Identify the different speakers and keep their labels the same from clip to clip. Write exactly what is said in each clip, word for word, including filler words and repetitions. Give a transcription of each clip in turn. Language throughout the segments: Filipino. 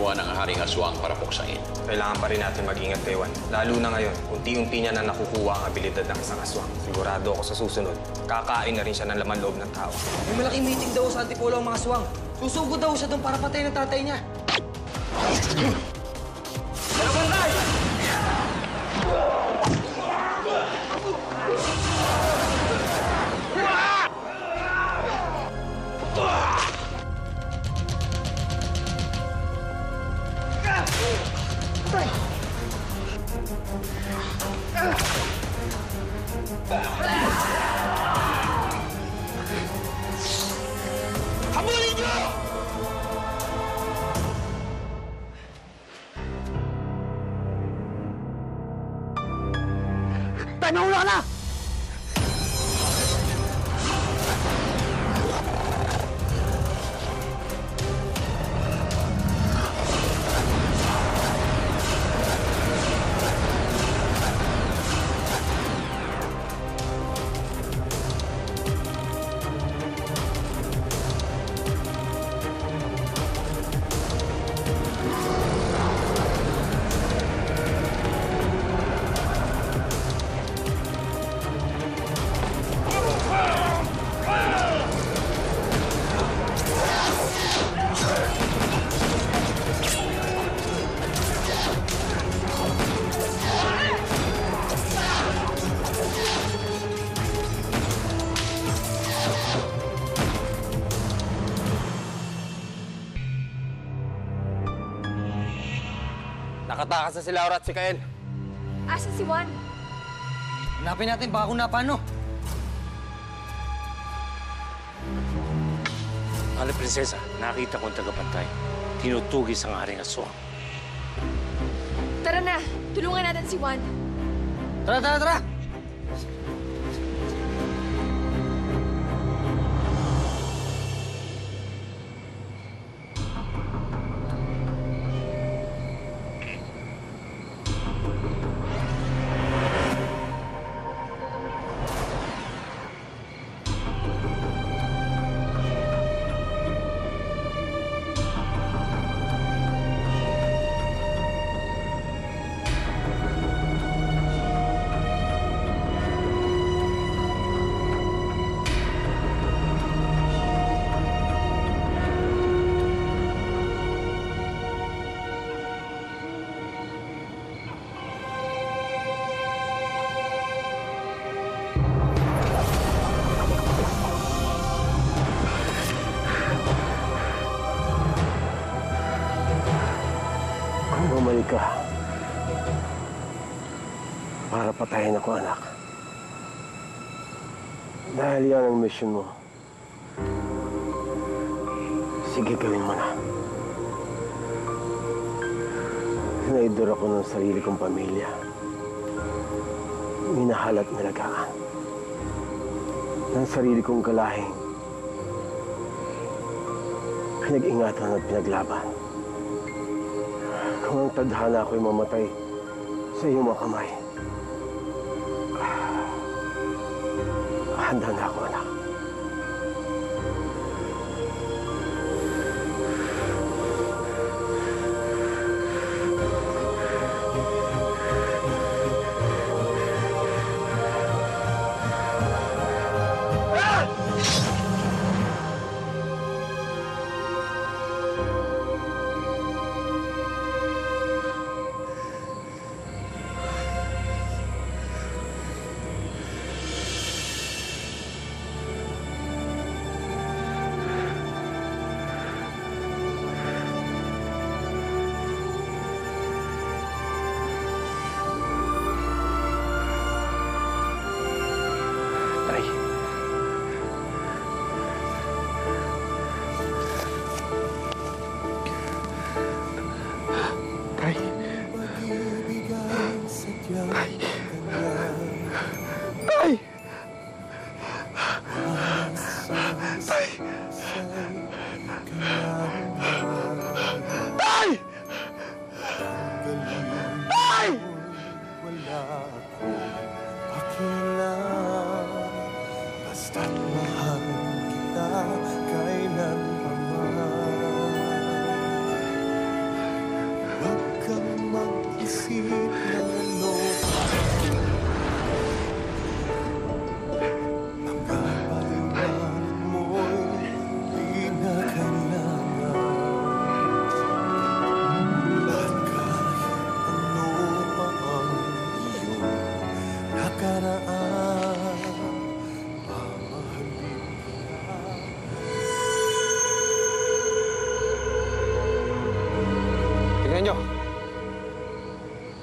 Speaker 1: kinuha ng Haring Aswang para puksain.
Speaker 2: Kailangan pa rin natin mag-ingat kay Juan. Lalo na ngayon, unti-unti niya na nakukuha ang abilidad ng isang aswang. Sigurado ako sa susunod, kakain na rin siya ng laman loob ng tao.
Speaker 3: May malaking meeting daw sa Antipolo ang mga aswang. Susugod daw siya doon para patayin ng tatay niya. Pero bantay! Habulin niyo! Tanawala na!
Speaker 2: Nakatakas na si Laura at si Kael.
Speaker 4: Asan si Juan?
Speaker 3: Hanapin natin, baka kung napano.
Speaker 5: Mahal na prinsesa, nakita kong tagapantay. Tinutugis ang Haring Aswang.
Speaker 4: Tara na, tulungan natin si Juan.
Speaker 3: Tara, tara, tara!
Speaker 6: Bumalik ka para patayin ako, anak. Dahil yan ang mission mo. Sige, gawin mo na. Naidor ako ng sarili kong pamilya. Minahal at nalagaan. Ng sarili kong kalahing. Pinag-ingatan at pinaglaban. Kung ang tadhana ako'y mamatay sa iyong mga kamay, handa na ako, anak.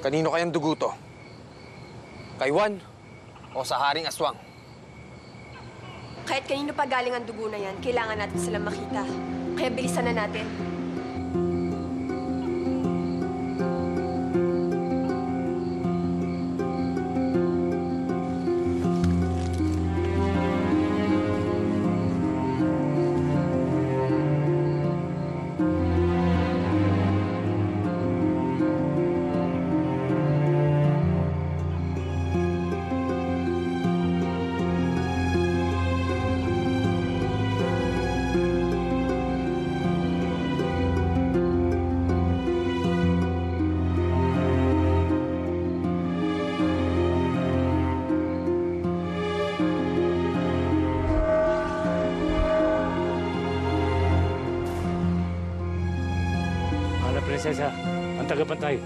Speaker 2: Kanino kayang dugo to? Kay Juan o sa Haring Aswang?
Speaker 4: Kahit kanino pa galing ang dugo na yan, kailangan natin silang makita. Kaya bilisan na natin.
Speaker 5: Prinsesa, ang tagapantay.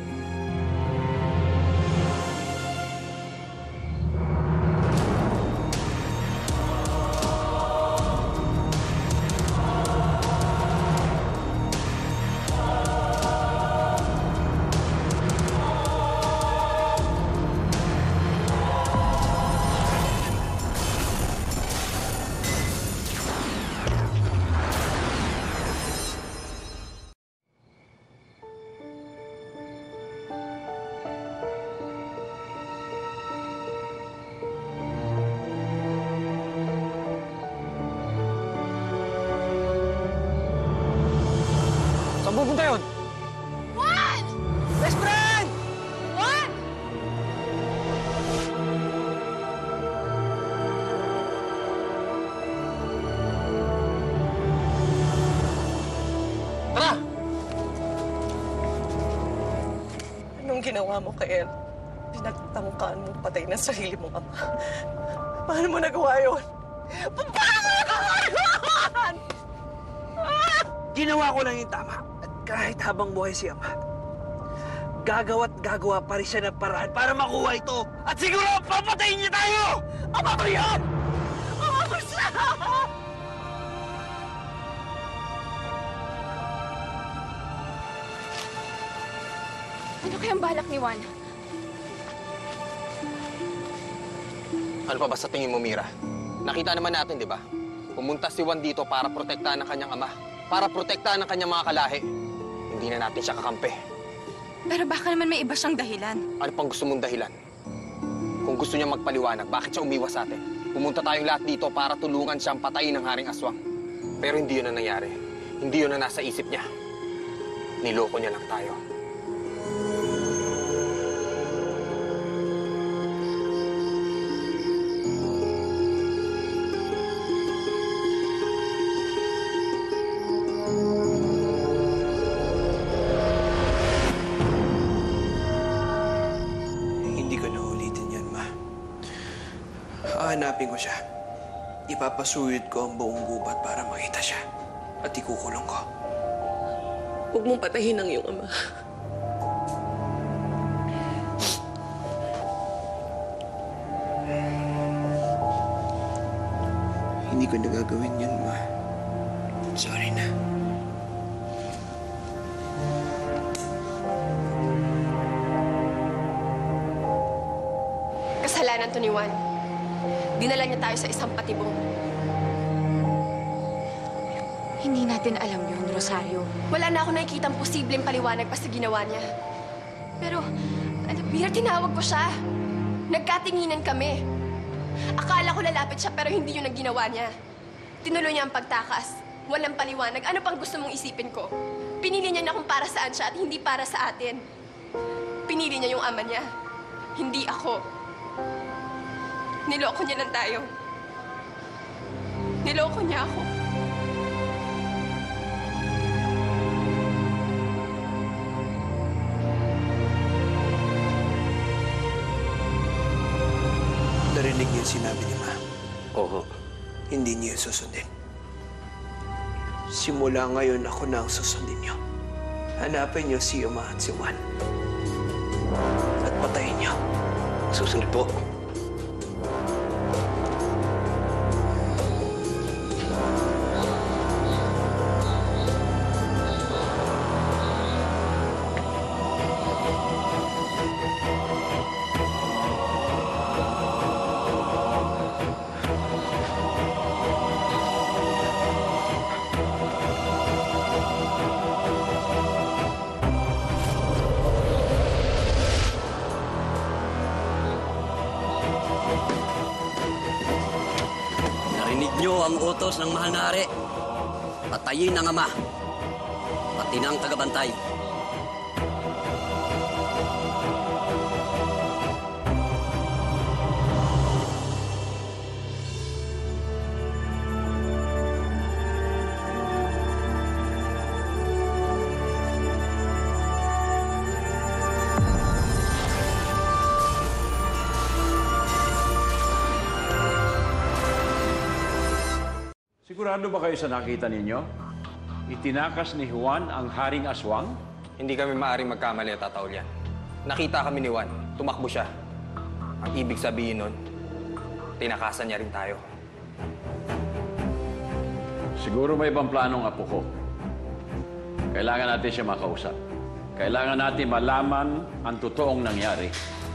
Speaker 2: Saan pupunta yun?
Speaker 4: Juan!
Speaker 2: Best friend!
Speaker 4: Juan!
Speaker 2: Tara!
Speaker 7: Anong ginawa mo, Kael? Pinagtangkaan mo patay ng sarili mong ama. Paano mo nagawa yun? Paano mo nagawa yun?
Speaker 8: Ginawa ko lang yung tama. At kahit habang buhay si Ama, gagawa't gagawa pa rin siya ng paraan para makuha ito. At siguro papatayin niya tayo! Ama mo yan! Ama mo siya!
Speaker 4: Ano kayang balak ni Juan?
Speaker 2: Ano pa ba sa tingin mo, Mira? Nakita naman natin, di ba? Pumunta si Juan dito para protektahan ang kanyang ama. Para protektahan ang kanyang mga kalahi. Hindi na natin siya kakampi.
Speaker 9: Pero baka naman may iba siyang dahilan.
Speaker 2: Ano pang gusto mong dahilan? Kung gusto niya magpaliwanag, bakit siya umiwas sa atin? Pumunta tayong lahat dito para tulungan siyang patayin ng Haring Aswang. Pero hindi yun ang nangyari. Hindi yun ang nasa isip niya. Niloko niya lang tayo.
Speaker 8: Hahanapin ko siya. Ipapasuyod ko ang buong gubat para makita siya. At ikukulong ko.
Speaker 7: Huwag mong patayin ang iyong ama.
Speaker 8: Hindi ko nagagawin yun, Ma. Sorry na.
Speaker 4: Kasalanan to ni Juan. Dinala niya tayo sa isang patibong.
Speaker 9: Hindi natin alam yun, Rosario.
Speaker 4: Wala na ako nakikitang posibleng paliwanag pa sa ginawa niya. Pero, alam, Mira, tinawag ko siya. Nagkatinginan kami. Akala ko lalapit siya pero hindi yun ang ginawa niya. Tinuloy niya ang pagtakas. Walang paliwanag. Ano pang gusto mong isipin ko? Pinili niya na kung para saan siya at hindi para sa atin. Pinili niya yung ama niya. Hindi ako. Niloko niya lang tayo. Niloko niya ako.
Speaker 8: Narinig niyo yung sinabi ni Ma.
Speaker 5: Oo.
Speaker 8: Hindi niyo yung susundin. Simula ngayon, ako na ang susundin niyo. Hanapin niyo si Ama at si Juan. At patayin niyo.
Speaker 5: Susunod po.
Speaker 10: ang utos ng mahal na hari. Patayin ang ama, pati na ang tagabantay.
Speaker 11: Sigurado ba kayo sa nakita ninyo? Itinakas ni Juan ang Haring Aswang?
Speaker 2: Hindi kami maaaring magkamali at tataol yan. Nakita kami ni Juan. Tumakbo siya. Ang ibig sabihin nun, tinakasan niya rin tayo.
Speaker 11: Siguro may ibang planong apo ko. Kailangan natin siya makausap. Kailangan natin malaman ang totoong nangyari.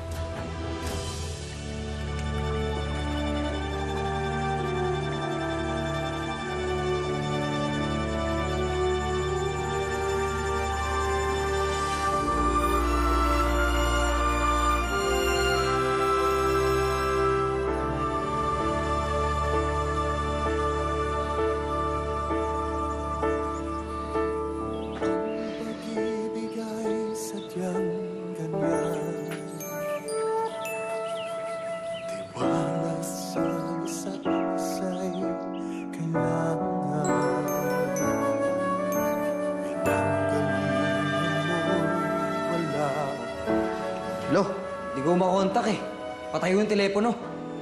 Speaker 3: Lo, di ko makontak eh. Patay yung telepono.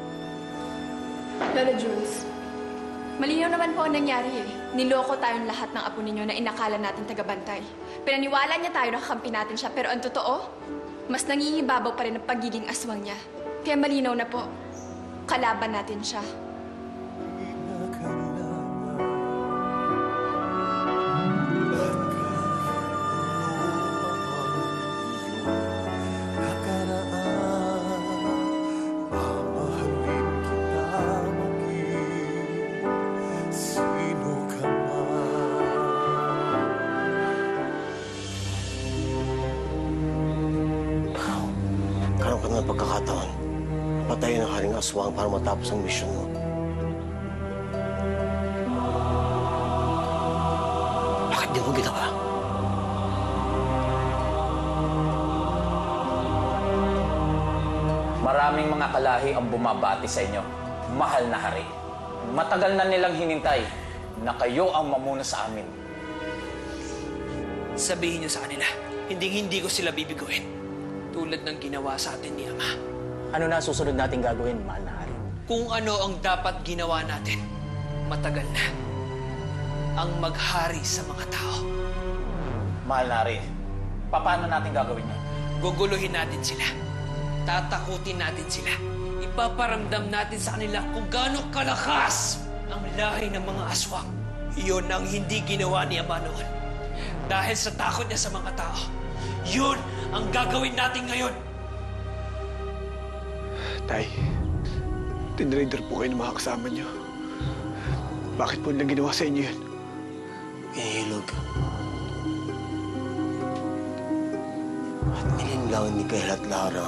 Speaker 4: Lola Jules, malinaw naman po ang nangyari eh. Niloko tayong lahat ng apo ninyo na inakala natin tagabantay. Pinaniwala niya tayo na kakampi natin siya, pero ang totoo, mas nangingibabaw pa rin ang pagiging aswang niya. Kaya malinaw na po, kalaban natin siya.
Speaker 6: Ng pagkakataon, patayin ang Haring Aswang para matapos ang misyon mo. Bakit di mo ginawa?
Speaker 12: Maraming mga kalahi ang bumabati sa inyo, mahal na hari. Matagal na nilang hinintay na kayo ang mamuna sa amin.
Speaker 8: Sabihin niyo sa kanila, hindi-hindi ko sila bibiguin. Tulad ng ginawa sa atin ni Ama.
Speaker 12: Ano na susunod natin gagawin, mahal na hari?
Speaker 8: Kung ano ang dapat ginawa natin, matagal na. Ang maghari sa mga tao.
Speaker 12: Mahal na hari, paano natin gagawin yun?
Speaker 8: Guguluhin natin sila. Tatakutin natin sila. Ipaparamdam natin sa kanila kung gaano kalakas ang lahi ng mga aswang. Iyon ang hindi ginawa ni Ama noon. Dahil sa takot niya sa mga tao, yun ang gagawin natin ngayon.
Speaker 13: Tay, tinraider po kayo ng mga kasama niyo. Bakit po nilang ginawa sa inyo yan?
Speaker 6: Inihilog. At nilinlangan ni Kael at Lara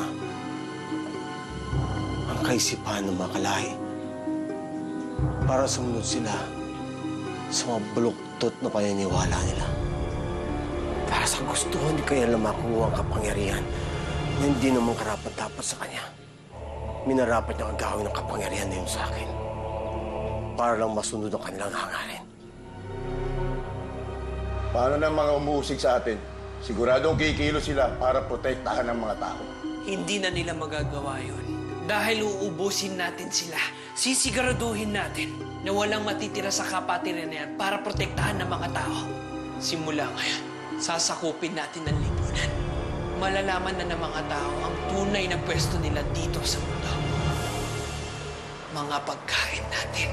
Speaker 6: ang kaisipan ng mga kalahi para sumunod sila sa mga buluktot na paniniwala nila. Para sa gusto ni Kael na makuha ang kapangyarihan na hindi naman karapat-dapat sa kanya. Minarapat niya ang gawin ng kapangyarihan na yun sa akin para lang masunod ang kanilang hangarin.
Speaker 14: Paano ng mga umuusig sa atin? Siguradong kikilo sila para protektahan ang mga tao.
Speaker 8: Hindi na nila magagawa yun. Dahil uubusin natin sila. Sisiguraduhin natin na walang matitira sa kapatiran na yan para protektahan ng mga tao. Simula ngayon, sasakupin natin ang lipunan. Malalaman na ng mga tao ang tunay na pwesto nila dito sa mundo. Mga pagkain natin.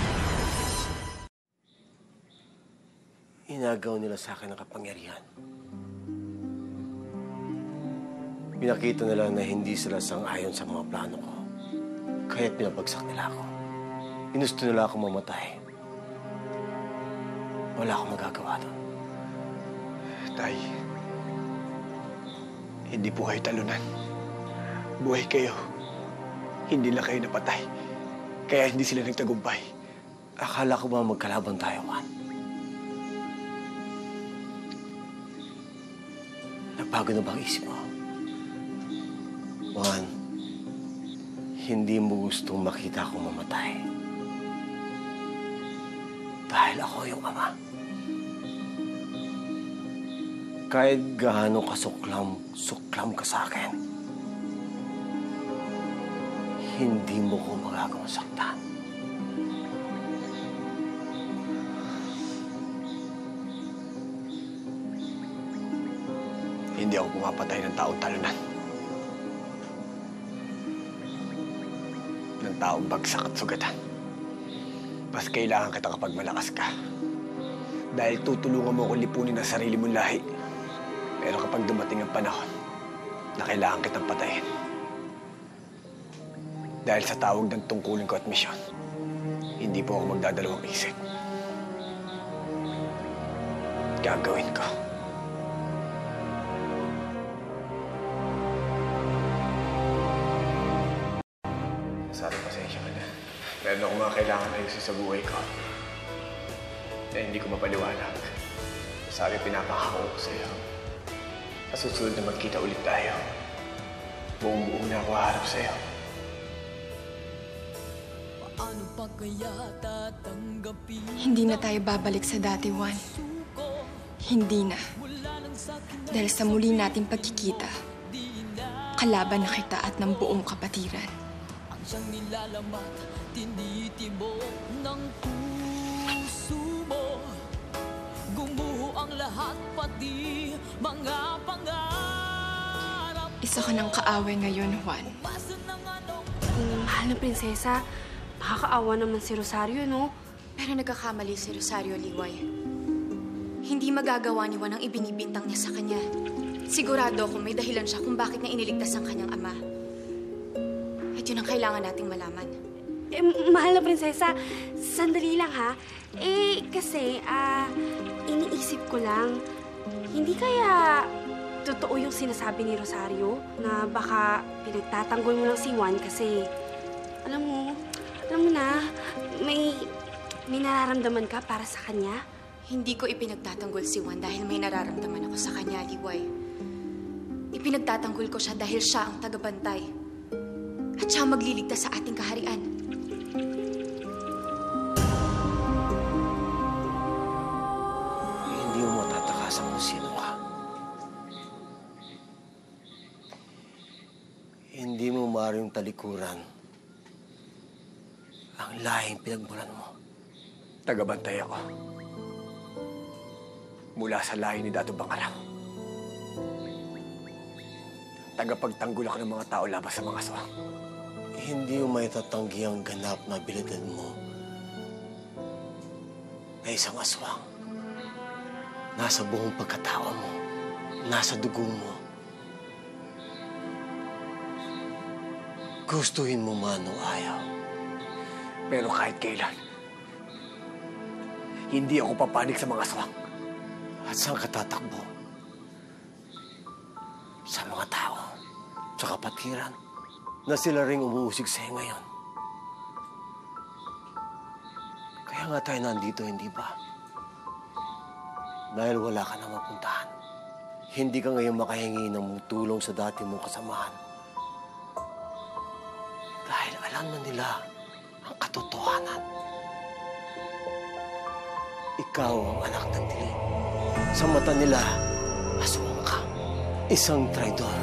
Speaker 6: Inagaw nila sa akin ang kapangyarihan. Pinakita nila na hindi sila sang-ayon sa mga plano ko. Kaya't pinabagsak nila ako. Inusto nila ako mamatay. Wala akong magagawa doon.
Speaker 13: Tay, hindi po kayo talunan. Buhay kayo. Hindi lang kayo napatay. Kaya hindi sila nagtagumpay.
Speaker 6: Akala ko ba magkalaban tayo, Juan? Nagbago na ba ang isip mo? Juan, hindi mo gustong makita akong mamatay. Dahil ako yung ama. Kahit gaano kasuklam, suklam ka sa akin, hindi mo ko magagawang saktan.
Speaker 13: Hindi ako pumapatay ng taong talunan. Ng taong bagsak at sugatan. Mas kailangan kita kapag malakas ka. Dahil tutulungan mo akong lipunin ang sarili mong lahi. Pero kapag dumating ang panahon na kailangan kitang patayin, dahil sa tawag ng tungkulin ko at misyon, hindi po ako magdadalawang isip. Gagawin ko. Sorry, pasensya ka na. Meron ako mga kailangan ayusin sa buhay ko na hindi ko mapaliwanag. Sabi, pinapangako ko sa'yo. Sa susunod na magkita ulit tayo, buong-buo na ako harap sa'yo.
Speaker 4: Hindi na tayo babalik sa dati, Juan. Hindi na. Dahil sa muli nating pagkikita, kalaban na kita at ng buong kapatiran. Ang siyang nilalamat, tinitibok ng puso mo. Gumuho ang lahat, pati mga pangarap. Isa ka ng kaaway ngayon, Juan.
Speaker 15: Um, mahal na prinsesa, nakakaawa naman si Rosario, no?
Speaker 9: Pero nagkakamali si Rosario, Liway. Hindi magagawa ni Juan ang ibinibintang niya sa kanya. Sigurado kung may dahilan siya kung bakit niya iniligtas ang kanyang ama. At yun ang kailangan nating malaman.
Speaker 15: Eh, mahal na prinsesa, sandali lang ha. Eh, kasi, ah, uh, iniisip ko lang, hindi kaya totoo yung sinasabi ni Rosario na baka pinagtatanggol mo lang si Juan kasi, alam mo, alam mo na, may, may nararamdaman ka para sa kanya?
Speaker 9: Hindi ko ipinagtatanggol si Juan dahil may nararamdaman ako sa kanya, Liway. Ipinagtatanggol ko siya dahil siya ang tagabantay. At siya ang magliligtas sa ating kaharian.
Speaker 6: Hindi mo matatakasan kung sino ka. Hindi mo maaaring talikuran ang lahing pinagmulan mo.
Speaker 13: Tagabantay ako. Mula sa lahi ni Dato Bangarang. Tagapagtanggol ako ng mga tao labas sa mga aswang.
Speaker 6: Hindi mo may tatanggi ang ganap na abilidad mo na isang aswang. Nasa buong pagkatao mo. Nasa dugo mo. Gustuhin mo man o ayaw.
Speaker 13: Pero kahit kailan, hindi ako papanig sa mga aswang.
Speaker 6: At saan ka tatakbo? Sa mga tao, sa kapatiran, na sila ring umuusig sa'yo ngayon. Kaya nga tayo nandito, hindi ba? Dahil wala ka na mapuntahan. Hindi ka ngayon makahingi ng tulong sa dati mong kasamahan. Dahil alam na nila ang katotohanan. Ikaw ang anak ng dilim. Sa mata nila, aswang ka. Isang traidor.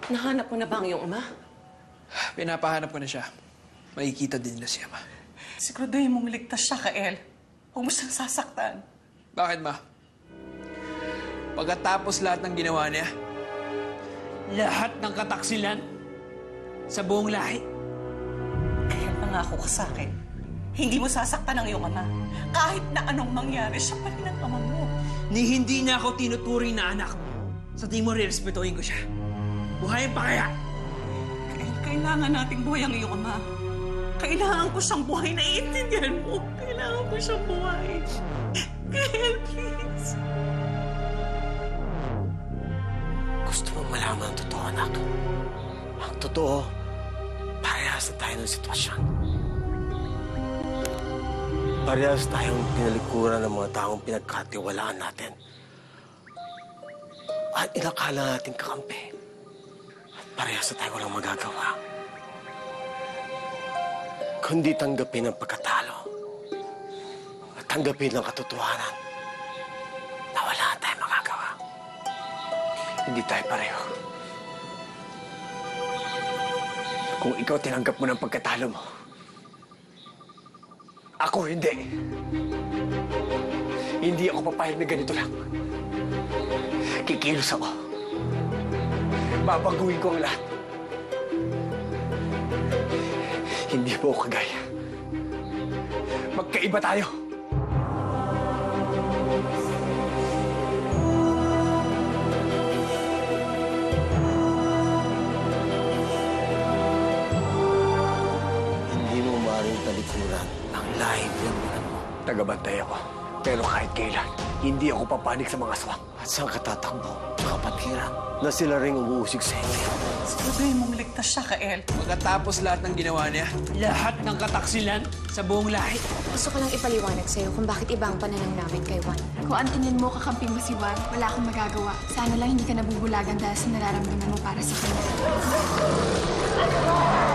Speaker 7: Nahanap mo na ba ang iyong ama?
Speaker 8: Pinapahanap ko na siya. Makikita din nila si Ama.
Speaker 7: Siguraduhin mong ligtas siya, Kael. Huwag mo siyang sasaktan.
Speaker 8: Bakit, Ma? Pagkatapos lahat ng ginawa niya, lahat ng kataksilan sa buong lahi.
Speaker 7: Kael, pangako ka sa akin. Hindi mo sasaktan ang iyong ama. Kahit na anong mangyari, siya pa rin ang ama mo.
Speaker 8: Ni hindi niya ako tinuturing na anak. Sa tingin mo, re-respetuhin ko siya. Buhayin pa kaya?
Speaker 7: Kael, kailangan nating buhay ang iyong ama. Kailangan ko siyang buhay. Naiintindihan mo. Kailangan ko siyang buhay. Kael, please.
Speaker 6: Gusto mo malaman ang totoo, anak. Ang totoo, parehas na tayo ng sitwasyon. Parehas tayong pinalikuran ng mga taong pinagkatiwalaan natin. At inakala natin kakampi. At parehas na tayo walang magagawa. Kundi tanggapin ang pagkatalo. At tanggapin ang katotohanan na wala na tayong magagawa. Hindi tayo pareho. Kung ikaw tinanggap mo ng pagkatalo mo, ako hindi. Hindi ako papayag na ganito lang. Kikilos ako. Babaguhin ko ang lahat. Hindi mo ako kagaya. Magkaiba tayo. Hindi mo maaaring talikuran ang lahi ng mga mo. Tagabantay ako. Pero kahit kailan, hindi ako papanik sa mga aswang. At saan ka tatakbo? Sa Kapatiran, na sila ring umuusig sa inyo.
Speaker 7: Siguraduhin mong ligtas siya, Kael.
Speaker 8: Pagkatapos lahat ng ginawa niya, lahat ng kataksilan sa buong lahi.
Speaker 9: Gusto ko lang ipaliwanag sa'yo kung bakit iba ang pananaw namin kay Juan.
Speaker 4: Kung ang tingin mo kakampi mo si Juan, wala akong magagawa. Sana lang hindi ka nabubulagan dahil sa nararamdaman mo para sa kanya.